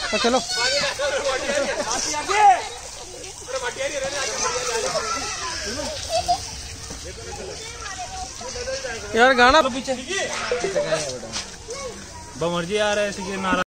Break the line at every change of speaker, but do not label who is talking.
चलो यार गाना तो पीछे बमर्जी आ रहा है।